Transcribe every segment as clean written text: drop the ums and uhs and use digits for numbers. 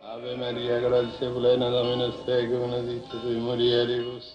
Ave Maria, grazia plena, Dominus tecum, benedicta tui mulieribus.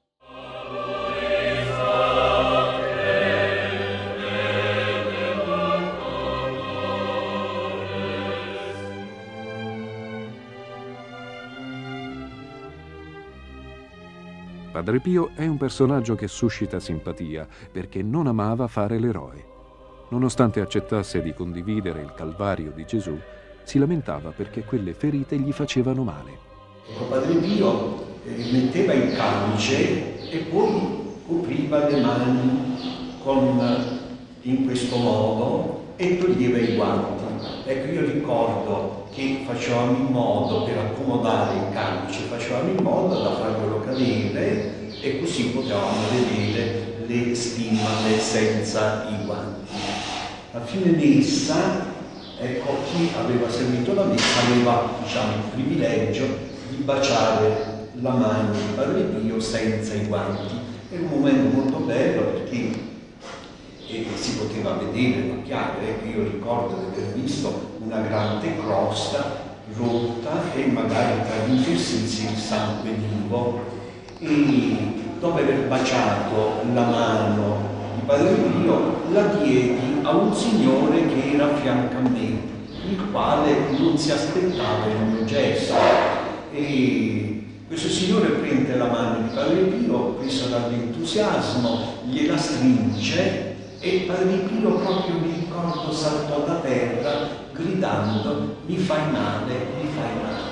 Padre Pio è un personaggio che suscita simpatia perché non amava fare l'eroe. Nonostante accettasse di condividere il calvario di Gesù, si lamentava perché quelle ferite gli facevano male. Padre Pio metteva il calice e poi copriva le mani in questo modo e toglieva i guanti. Ecco, io ricordo che facevamo in modo, per accomodare il calice, facevamo in modo da farlo cadere e così potevamo vedere le stimmate senza i guanti. A fine messa, ecco, chi aveva seguito la messa aveva, diciamo, il privilegio di baciare la mano di Padre Pio senza i guanti. È un momento molto bello perché si poteva vedere la piaga. Io ricordo di aver visto una grande crosta rotta e magari traducersi il sangue vivo, e dopo aver baciato la mano di Padre Pio la diedi a un signore che era a fianco a me, il quale non si aspettava il mio gesto, e questo signore prende la mano di Padre Pio, preso dall'entusiasmo, gliela stringe e Padre Pio, proprio mi ricordo, saltò da terra gridando: mi fai male, mi fai male.